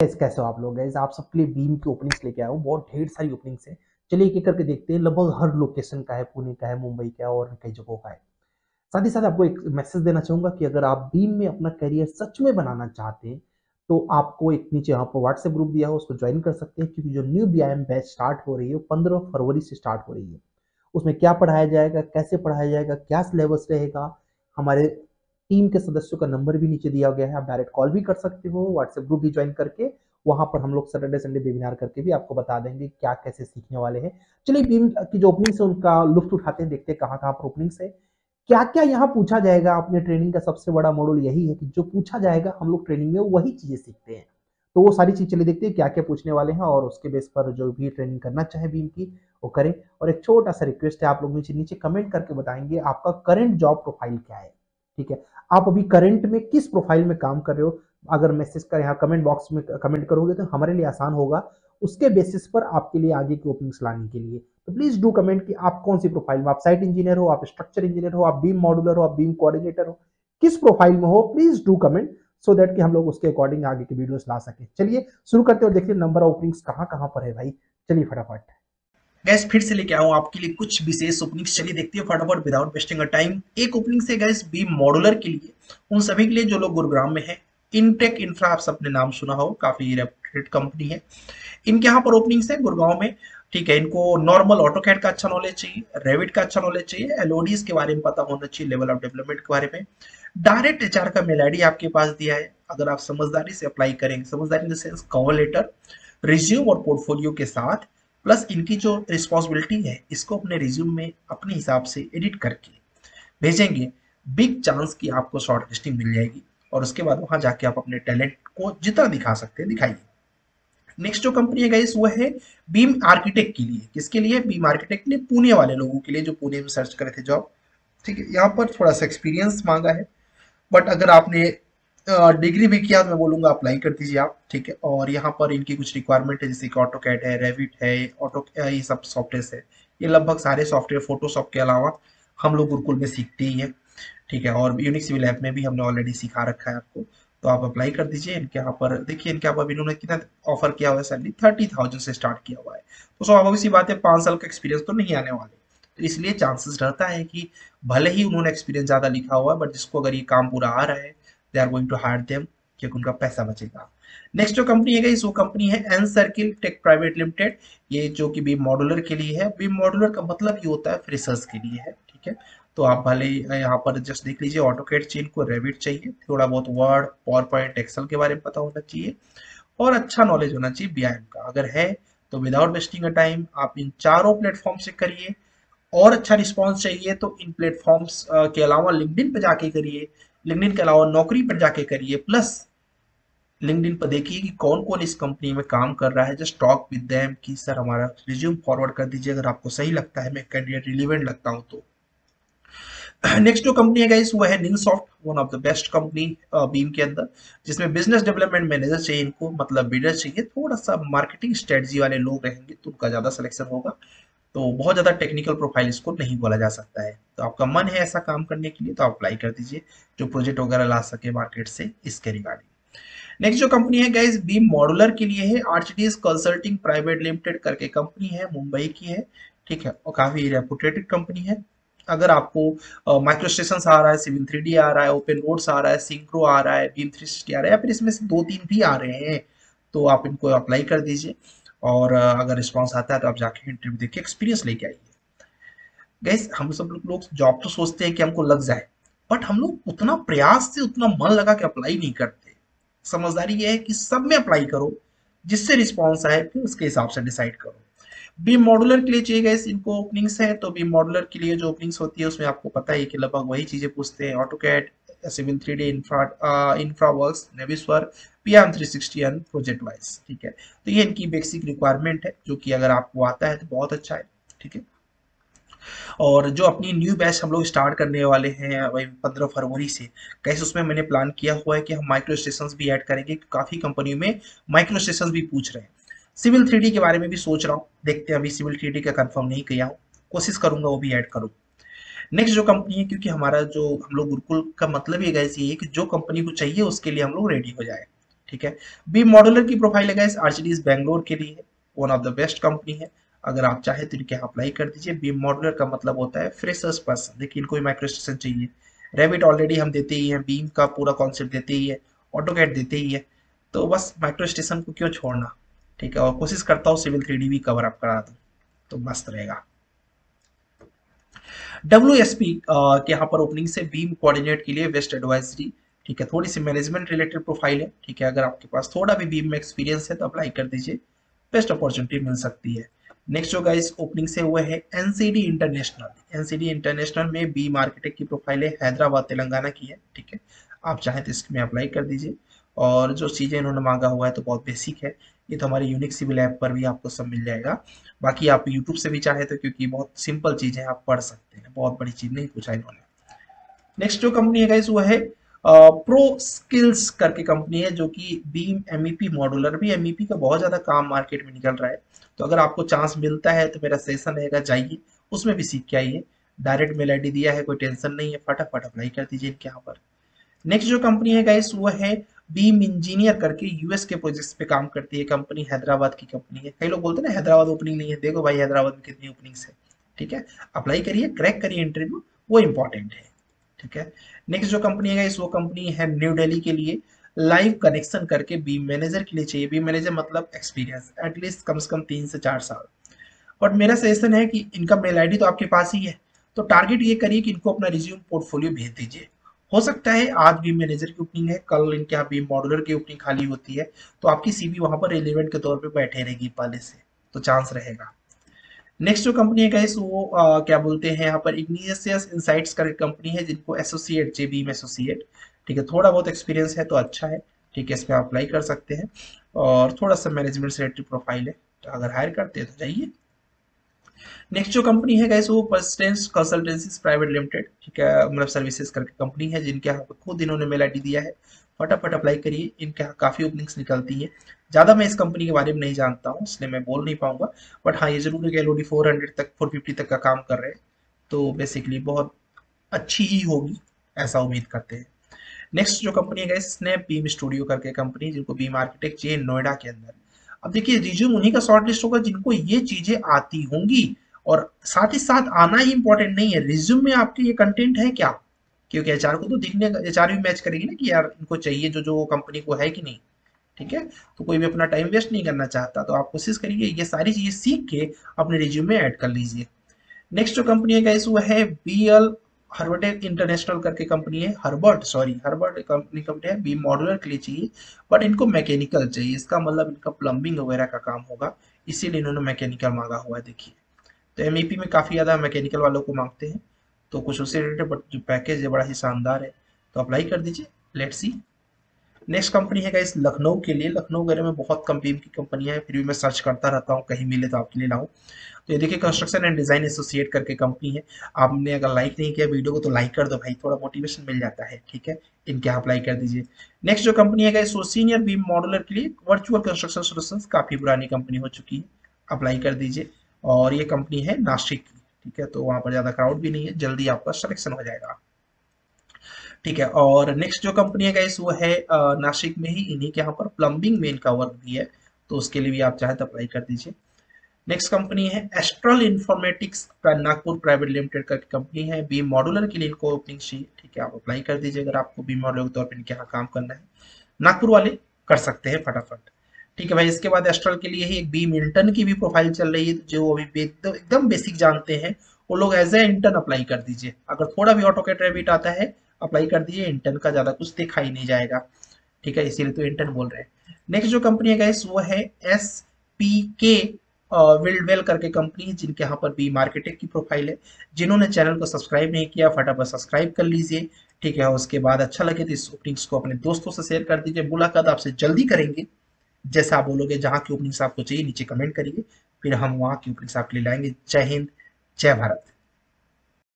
Guys कैसे हो आप लोग? गाइस आप सबके लिए बीम की ओपनिंग्स लेके आया हूँ। बहुत ढेर सारी ओपनिंग्स है। चलिए एक एक करके देखते हैं। लगभग हर लोकेशन का है, पुणे का है, मुंबई का है और कई जगहों का है। साथ ही साथ आपको एक मैसेज देना चाहूंगा कि अगर आप बीम में अपना करियर सच में बनाना चाहते हैं तो आपको एक नीचे यहाँ पर व्हाट्सएप ग्रुप दिया हो, उसको ज्वाइन कर सकते हैं, क्योंकि जो न्यू बीआईएम बैच स्टार्ट हो रही है वो 15 फरवरी से स्टार्ट हो रही है। उसमें क्या पढ़ाया जाएगा, कैसे पढ़ाया जाएगा, क्या सिलेबस रहेगा, हमारे टीम के सदस्यों का नंबर भी नीचे दिया गया है। आप डायरेक्ट कॉल भी कर सकते हो, व्हाट्सएप ग्रुप भी ज्वाइन करके। वहां पर हम लोग सैटरडे संडे वेबिनार करके भी आपको बता देंगे क्या कैसे सीखने वाले हैं। चलिए बीम की जो ओपनिंग्स है उनका लुत्फ उठाते हैं, देखते हैं कहाँ कहाँ पर ओपनिंग्स है, क्या क्या यहाँ पूछा जाएगा। अपने ट्रेनिंग का सबसे बड़ा मॉडल यही है कि जो पूछा जाएगा हम लोग ट्रेनिंग में वही चीजें सीखते हैं। तो वो सारी चीज चलिए देखते हैं क्या क्या पूछने वाले हैं, और उसके बेस पर जो भी ट्रेनिंग करना चाहे बीम की वो करें। और एक छोटा सा रिक्वेस्ट है, आप लोग नीचे नीचे कमेंट करके बताएंगे आपका करंट जॉब प्रोफाइल क्या है। ठीक है, आप अभी करंट में किस प्रोफाइल में काम कर रहे हो। अगर मैसेज कर यहाँ कमेंट बॉक्स में कमेंट करोगे तो हमारे लिए आसान होगा उसके बेसिस पर आपके लिए आगे की ओपनिंग्स लाने के लिए। तो प्लीज डू कमेंट कि आप कौन सी प्रोफाइल में, आप साइट इंजीनियर हो, आप स्ट्रक्चर इंजीनियर हो, आप बीम मॉड्यूलर हो, आप बीम कोऑर्डिनेटर हो, किस प्रोफाइल में हो, please do comment so that कि हम लोग उसके अकॉर्डिंग आगे की वीडियोस ला सके। चलिए शुरू करते और देखिए नंबर ऑफ ओपनिंग्स कहाँ कहाँ पर है भाई। चलिए फटाफट। गैस फिर से लेके आऊँ आपके लिए कुछ विशेष ओपनिंग्स। चलिए देखते हैं फटाफट विदाउट वेस्टिंग अ टाइम। एक ओपनिंग से गैस बी मॉडुलर के लिए, उन सभी के लिए जो लोग गुरुग्राम में है। इनटेक इंफ्रा, आप सबने नाम सुना हो, काफी रेप्यूटेड कंपनी है। इनके यहाँ पर ओपनिंग्स है गुड़गांव में। ठीक है, इनको नॉर्मल ऑटो कैड का अच्छा नॉलेज चाहिए, रेविट का अच्छा नॉलेज चाहिए, एलओडीज के बारे में पता होना चाहिए, लेवल ऑफ डेवलपमेंट के बारे में। डायरेक्ट एचआर का मेल आईडी आपके पास दिया है। अगर आप समझदारी से अप्लाई करेंगे, समझदारी in the sense cover letter, resume और पोर्टफोलियो के साथ, प्लस इनकी जो रिस्पॉन्सिबिलिटी है इसको अपने रिज्यूम में अपने हिसाब से एडिट करके भेजेंगे, बिग चांस कि आपको शॉर्ट लिस्टिंग मिल जाएगी। और उसके बाद वहां जाके आप अपने टैलेंट को जितना दिखा सकते हैं दिखाइए। नेक्स्ट जो कंपनी है गाइस वो है बीम आर्किटेक्ट के लिए। किसके लिए? बीम आर्किटेक्ट ने पुणे वाले लोगों के लिए जो पुणे में सर्च करे थे जॉब। ठीक है, यहाँ पर थोड़ा सा एक्सपीरियंस मांगा है, बट अगर आपने डिग्री भी किया तो मैं बोलूंगा अप्लाई कर दीजिए आप। ठीक है, और यहाँ पर इनकी कुछ रिक्वायरमेंट है, जैसे कि ऑटो कैड है, रेविट है, ऑटो ये सब सॉफ्टवेयर है। ये लगभग सारे सॉफ्टवेयर फोटोशॉप के अलावा हम लोग गुरुकुल में सीखते ही हैं। ठीक है, और यूनिक सिविल ऐप में भी हमने ऑलरेडी सिखा रखा है आपको। तो आप अप्लाई कर दीजिए। इनके यहाँ पर देखिए, इनके यहाँ पर इन्होंने कितना ऑफर किया हुआ है, सैलरी 30,000 से स्टार्ट किया हुआ है। तो स्वाभाविक सी बात है, 5 साल का एक्सपीरियंस तो नहीं आने वाले। तो इसलिए चांसेस रहता है कि भले ही उन्होंने एक्सपीरियंस ज्यादा लिखा हुआ है, बट जिसको अगर ये काम पूरा आ रहा है, they are going to hire them, क्योंकि उनका पैसा बचेगा। नेक्स्ट जो कंपनी है वो कंपनी है N circle tech private limited. ये जो कि बीम मॉड्यूलर के लिए है। बीम मॉड्यूलर का मतलब ये होता है फ्रेशर्स के लिए है। ठीक है, तो आप भले यहाँ पर जस्ट देख लीजिए, ऑटोकैड चाहिए इनको, रेविट चाहिए, थोड़ा बहुत वर्ड, पावर पॉइंट, एक्सेल के बारे में पता होना चाहिए, और अच्छा नॉलेज होना चाहिए बीआईएम का। अगर है तो विदाउट वेस्टिंग अ टाइम आप इन चारों प्लेटफॉर्म से करिए। और अच्छा रिस्पॉन्स चाहिए तो इन प्लेटफॉर्म्स के अलावा लिंक्डइन पे जाके करिए, लिंक्डइन के अलावा नौकरी पर जाके करिए, प्लस लिंक्डइन पर देखिए कि कौन कौन इस कंपनी में काम कर रहा है। जस्ट टॉक विद देम कि सर हमारा रिज्यूम फॉरवर्ड कर दीजिए, अगर आपको सही लगता है, मैं कैंडिडेट रिलीवेंट लगता हूँ तो। नेक्स्ट जो कंपनी है गाइस वो है Ninsoft, one of the best company BIM के अंदर, जिसमें बिजनेस डेवलपमेंट मैनेजर चाहिए इनको, मतलब बिल्डर चाहिए, थोड़ा सा मार्केटिंग स्ट्रेटजी वाले लोग रहेंगे तो उनका ज्यादा सिलेक्शन होगा। तो बहुत ज्यादा टेक्निकल प्रोफाइल इसको नहीं बोला जा सकता है। तो आपका मन है ऐसा काम करने के लिए तो आप अप्लाई कर दीजिए, जो प्रोजेक्ट वगैरह ला सके मार्केट से इसके रिगार्डिंग। नेक्स्ट जो कंपनी है गाइस बीम मॉड्यूलर के लिए है, आर्चडीएस कंसल्टिंग प्राइवेट लिमिटेड करके कंपनी है, मुंबई की है। ठीक है, और काफी रेपुटेटेड कंपनी है। अगर आपको माइक्रो स्टेशन आ रहा है, सिविल 3D आ रहा है, ओपन रोड्स आ रहा है, सिंक्रो आ रहा है, बीम 360 आ रहा है, या फिर इसमें से दो तीन भी आ रहे हैं, तो आप इनको अप्लाई कर दीजिए। और अगर रिस्पॉन्स आता है तो आप जाके इंटरव्यू देके एक्सपीरियंस लेके आइए। गैस हम सब लोग जॉब तो सोचते हैं कि हमको लग जाए, बट हम लोग उतना प्रयास से उतना मन लगा के अप्लाई नहीं करते। समझदारी ये है कि सब में अप्लाई करो, जिससे रिस्पॉन्स आए फिर उसके हिसाब से डिसाइड करो। बीम मॉड्यूलर के लिए चाहिए गैस इनको ओपनिंग्स है, तो बीम मॉड्यूलर के लिए जो ओपनिंग्स होती है उसमें आपको पता है कि लगभग वही चीजें पूछते हैं, auto CAD, civil 3D, infra works, Navisworks, PM 360 and project wise. ठीक है, तो ये इनकी बेसिक रिक्वायरमेंट है, जो कि अगर आपको आता है तो बहुत अच्छा है। ठीक है, और जो अपनी न्यू बैच हम लोग स्टार्ट करने वाले हैं वही 15 फरवरी से, कैसे उसमें मैंने प्लान किया हुआ है कि हम माइक्रो स्टेशन भी ऐड करेंगे। काफी कंपनियों में माइक्रो स्टेशन भी पूछ रहे हैं। सिविल 3D के बारे में भी सोच रहा हूँ, देखते हैं, अभी सिविल 3D का कंफर्म नहीं किया हूँ, कोशिश करूंगा वो भी ऐड करूँ। नेक्स्ट जो कंपनी है, क्योंकि हमारा जो हम लोग गुरुकुल का मतलब ये गाइस ये है कि जो कंपनी को चाहिए उसके लिए हम लोग रेडी हो जाए। ठीक है। बीम मॉडुलर की प्रोफाइल है गाइस आर्चिडीज बैंगलोर के लिए, one of the best company है। अगर आप चाहे तो इनके अप्लाई कर दीजिए। बीम मॉडुलर का मतलब होता है फ्रेशर्स पर्सन, देखिए इनको माइक्रो स्टेशन चाहिए। रेविट ऑलरेडी हम देते ही हैं, बीम का पूरा कॉन्सेप्ट देते ही है, ऑटोकैड देते ही है, तो बस माइक्रो स्टेशन को क्यों छोड़ना, ठीक है। और कोशिश करता हूँ सिविल 3D भी कवर अप करा दूँ तो मस्त रहेगा। WSP के यहाँ पर ओपनिंग से बीम कोऑर्डिनेट के लिए वेस्ट एडवाइजरी, ठीक है। थोड़ी सी मैनेजमेंट रिलेटेड प्रोफाइल है, ठीक है। अगर आपके पास थोड़ा भी बीम में एक्सपीरियंस है तो अप्लाई कर दीजिए, बेस्ट अपॉर्चुनिटी मिल सकती है। नेक्स्ट जो गाइस ओपनिंग से हुआ है एनसीडी इंटरनेशनल। एनसीडी इंटरनेशनल में बीम आर्किटेक्ट की प्रोफाइल है, हैदराबाद तेलंगाना की है, ठीक है। आप चाहें तो इसमें अप्लाई कर दीजिए। और जो चीज़ें इन्होंने मांगा हुआ है तो बहुत बेसिक है, ये तो हमारे यूनिक सिविल ऐप पर भी आपको सब मिल जाएगा। बाकी आप यूट्यूब से भी चाहे तो, क्योंकि बहुत सिंपल चीज़ है, आप पढ़ सकते हैं, बहुत बड़ी चीज़ नहीं पूछा इन्होंने। नेक्स्ट जो कंपनी है गाइस वो है प्रो स्किल्स करके कंपनी है, जो कि बीम एमईपी मॉडुलर भी, एमईपी का बहुत ज़्यादा काम मार्केट में निकल रहा है। तो अगर आपको चांस मिलता है तो मेरा सेशन रहेगा, जाइए उसमें भी सीख के आइए। डायरेक्ट मेल आईडी दिया है, कोई टेंशन नहीं है, फटाफट अप्लाई कर दीजिए इनके यहाँ पर। नेक्स्ट जो कंपनी है गाइस वो है बीम इंजीनियर करके, यूएस के प्रोजेक्ट्स पे काम करती है कंपनी, हैदराबाद की कंपनी है। कई लोग बोलते हैं ना हैदराबाद ओपनिंग नहीं है, देखो भाई हैदराबाद में कितनी ओपनिंग्स है, ठीक है। अप्लाई करिए, क्रैक करिए इंटरव्यू, वो इंपॉर्टेंट है, ठीक है। नेक्स्ट जो कंपनी है गाइस वो कंपनी है न्यू दिल्ली के लिए, लाइव कनेक्शन करके बीम मैनेजर के लिए चाहिए। बीम मैनेजर मतलब एक्सपीरियंस एटलीस्ट कम से कम 3 से 4 साल। बट मेरा सजेशन है कि इनका मेल आईडी तो आपके पास ही है, तो टारगेट ये करिए कि इनको अपना रिज्यूम पोर्टफोलियो भेज दीजिए। हो सकता है आज बीम मैनेजर की ओपनिंग है, कल इनके यहाँ बीम मॉडुलर की ओपनिंग खाली होती है, तो आपकी सीवी वहां पर रिलेवेंट के तौर पे बैठे रहेगी पहले से, तो चांस रहेगा। नेक्स्ट जो कंपनी है गाइस वो क्या बोलते हैं यहाँ पर, इग्निशियस इनसाइट्स करके कंपनी है, जिनको एसोसिएट चाहिए, बीम एसोसिएट, ठीक है। थोड़ा बहुत एक्सपीरियंस है तो अच्छा है, ठीक है, इसमें अप्लाई कर सकते हैं। और थोड़ा सा मैनेजमेंट से रिलेटेड प्रोफाइल है, तो अगर हायर करते हैं तो जाइए। नेक्स्ट जो कंपनी है गाइस वो परसिस्टेंस कंसल्टेंसीज प्राइवेट लिमिटेड, ठीक है, मतलब सर्विसेज करके कंपनी है, जिनके यहाँ पे खुद इन्होंने मेल आईडी दिया है। फटाफट अप्लाई करिए, इनके यहाँ काफी ओपनिंग्स निकलती है। ज्यादा मैं इस कंपनी के बारे में नहीं जानता हूँ, इसलिए मैं बोल नहीं पाऊंगा। बट हाँ ये जरूर है कि एलओडी 400 तक 450 तक का काम कर रहे हैं, तो बेसिकली बहुत अच्छी ही होगी, ऐसा उम्मीद करते हैं। नेक्स्ट जो कंपनी है गाइस स्नैप बीम स्टूडियो करके कंपनी, जिनको बीम आर्किटेक्ट चाहिए नोएडा के अंदर। अब देखिए रिज्यूम उन्हीं का शॉर्ट लिस्ट होगा जिनको ये चीजें आती होंगी, और साथ ही साथ आना ही इंपॉर्टेंट नहीं है, रिज्यूम में आपके ये कंटेंट है क्या, क्योंकि एचआर को तो दिखने, एचआर भी मैच करेगी ना कि यार इनको चाहिए जो जो कंपनी को है कि नहीं, ठीक है। तो कोई भी अपना टाइम वेस्ट नहीं करना चाहता, तो आप कोशिश करिए ये सारी चीजें सीख के अपने रिज्यूम में ऐड कर लीजिए। नेक्स्ट जो कंपनी है गाइस वो है बीएल हर्बर्ट इंटरनेशनल करके कंपनी है, हर्बर्ट कंपनी है, बी मॉड्यूलर के लिए चाहिए। बट इनको मैकेनिकल चाहिए, इसका मतलब इनका प्लम्बिंग वगैरह का काम होगा, इसीलिए इन्होंने मैकेनिकल मांगा हुआ है। देखिए तो एमईपी में काफ़ी ज़्यादा मैकेनिकल वालों को मांगते हैं, तो कुछ उससे रिलेटेड, बट जो पैकेज है बड़ा ही शानदार है, तो अप्लाई कर दीजिए, लेट्स सी। नेक्स्ट कंपनी है गाइस लखनऊ के लिए। लखनऊ वगैरह में बहुत कम बीम की कंपनियां हैं, फिर भी मैं सर्च करता रहता हूँ, कहीं मिले तो आपके लिए लाऊं। तो ये देखिए कंस्ट्रक्शन एंड डिजाइन एसोसिएट करके कंपनी है। आपने अगर लाइक नहीं किया वीडियो को तो लाइक कर दो भाई, थोड़ा मोटिवेशन मिल जाता है, ठीक है। इनके यहाँ अप्लाई कर दीजिए। नेक्स्ट जो कंपनी है गाइस वो सीनियर बीम मॉडुलर के लिए, वर्चुअल कंस्ट्रक्शन सोल्यूशंस, काफी पुरानी कंपनी हो चुकी है, अप्लाई कर दीजिए। और ये कंपनी है नासिक की, ठीक है, तो वहां पर ज्यादा क्राउड भी नहीं है, जल्दी आपका सिलेक्शन हो जाएगा, ठीक है। और नेक्स्ट जो कंपनी है गाइस वो है नासिक में ही, इन्हीं के यहाँ पर प्लम्बिंग में इनका वर्क भी है, तो उसके लिए भी आप चाहे तो अप्लाई कर दीजिए। नेक्स्ट कंपनी है Astral informatics Nagpur private limited का कंपनी है, बी मॉडुलर के लिए इनको ओपनिंग चाहिए, ठीक है, आप अप्लाई कर दीजिए अगर आपको बी मॉडुलर के तौर पर इनके यहाँ काम करना है। नागपुर वाले कर सकते हैं फटाफट, ठीक है भाई। इसके बाद एस्ट्रल के लिए ही एक बी मिल्टन की भी प्रोफाइल चल रही है, जो अभी एकदम बेसिक जानते हैं वो लोग एज ए इंटर्न अप्लाई कर दीजिए। अगर थोड़ा भी ऑटोकैड रेविट आता है अप्लाई कर दीजिए, इंटर्न का ज्यादा कुछ देखा ही नहीं जाएगा, ठीक है, इसीलिए तो इंटर्न बोल रहे हैं। नेक्स्ट जो कंपनी है गाइस वो है एस पी के विल्डवेल करके कंपनी है, जिनके यहाँ पर बी मार्केटिंग की प्रोफाइल है। जिन्होंने चैनल को सब्सक्राइब नहीं किया फटाफट सब्सक्राइब कर लीजिए, ठीक है। उसके बाद अच्छा लगे तो इस ओपनिंग्स को अपने दोस्तों से शेयर कर दीजिए। मुलाकात आपसे जल्दी करेंगे, जैसा आप बोलोगे, जहाँ की ओपनिंग्स आपको चाहिए नीचे कमेंट करिए, फिर हम वहाँ की ओपनिंग्स आपके लिए लाएंगे। जय हिंद, जय भारत।